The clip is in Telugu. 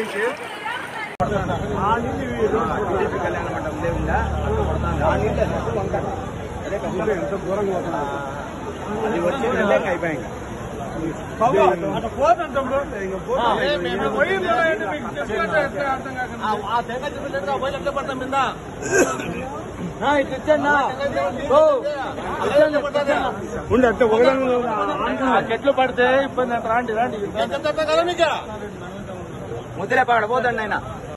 కళ్యాణ మండపం ఉందా ఎంత దూరంగా అది వచ్చేదంటే అయిపోయాయి. చెట్లు పడితే ఇబ్బంది అంటే రాండి ముద్రే పడ పోదండి ఆయన